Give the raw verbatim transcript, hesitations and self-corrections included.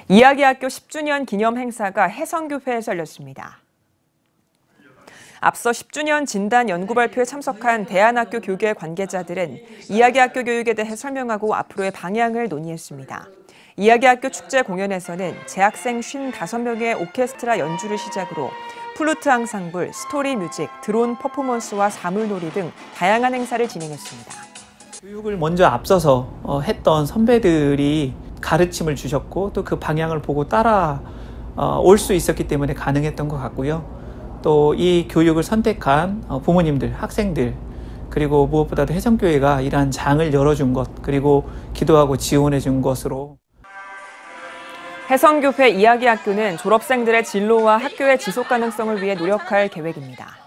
이야기학교 십 주년 기념 행사가 해성교회에서 열렸습니다. 앞서 십 주년 진단 연구 발표에 참석한 대안학교 교계 관계자들은 이야기학교 교육에 대해 설명하고 앞으로의 방향을 논의했습니다. 이야기학교 축제 공연에서는 재학생 오십오 명의 오케스트라 연주를 시작으로 플루트 앙상블, 스토리 뮤직, 드론 퍼포먼스와 사물놀이 등 다양한 행사를 진행했습니다. 교육을 먼저 앞서서 했던 선배들이 가르침을 주셨고 또 그 방향을 보고 따라 올 수 있었기 때문에 가능했던 것 같고요. 또 이 교육을 선택한 부모님들, 학생들, 그리고 무엇보다도 해성교회가 이러한 장을 열어준 것, 그리고 기도하고 지원해 준 것으로. 해성교회 이야기학교는 졸업생들의 진로와 학교의 지속 가능성을 위해 노력할 계획입니다.